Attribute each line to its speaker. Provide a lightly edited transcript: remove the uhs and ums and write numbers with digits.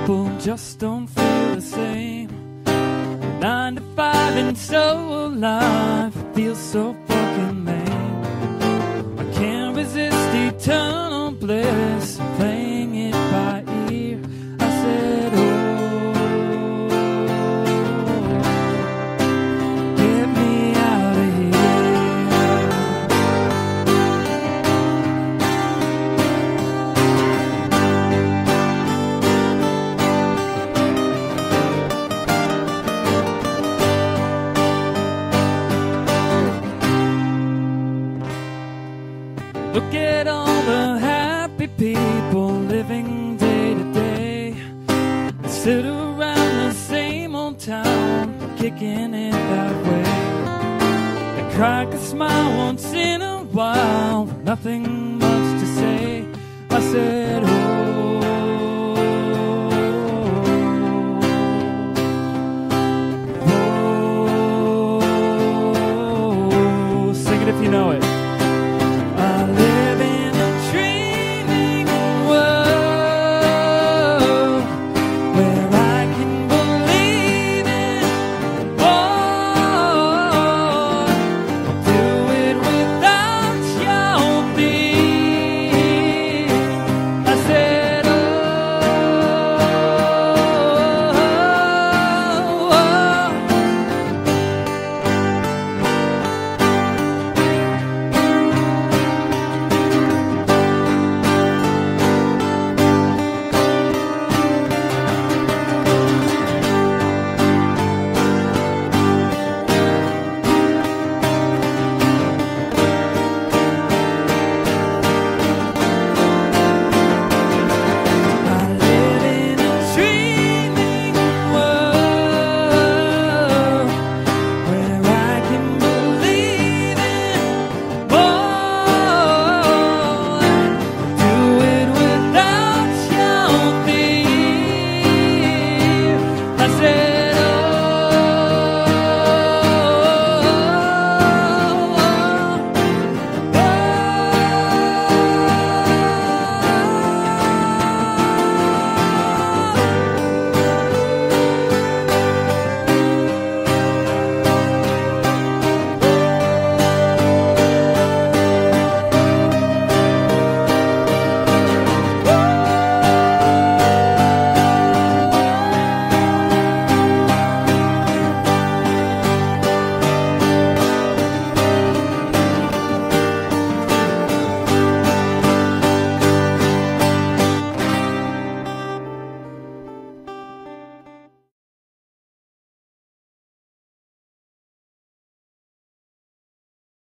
Speaker 1: people just don't feel the same. 9 to 5 and so alive, feels so fucking lame. I can't resist eternal bliss, playing it by ear. I said, oh, get me out of Look at all the happy people living day to day. They sit around the same old town, kicking it that way. They crack a smile once in a while, nothing much to say. I said, oh, oh, sing it if you know it.